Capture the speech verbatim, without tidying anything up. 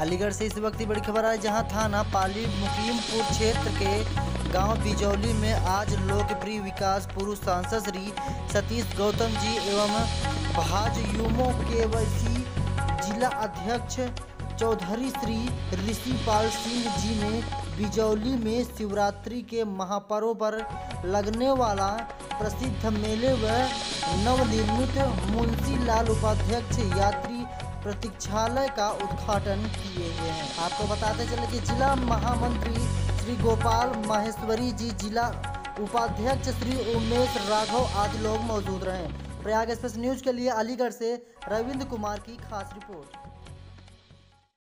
अलीगढ़ से इस वक्त की बड़ी खबर है, जहां थाना पाली मुकीमपुर क्षेत्र के गांव बिजौली में आज लोकप्रिय विकास पूर्व सांसद श्री सतीश गौतम जी एवं भाजयुमो के वैसी जिला अध्यक्ष चौधरी श्री ऋषिपाल सिंह जी ने बिजौली में शिवरात्रि के महापर्व पर लगने वाला प्रसिद्ध मेले व नवनिर्मित मुंशी लाल उपाध्यक्ष यात्री प्रतीक्षालय का उद्घाटन किए गए हैं। आपको बताते चले कि जिला महामंत्री श्री गोपाल माहेश्वरी जी, जिला उपाध्यक्ष श्री उमेश राघव आदि लोग मौजूद रहे। प्रयाग एक्सप्रेस न्यूज के लिए अलीगढ़ से रविंद्र कुमार की खास रिपोर्ट।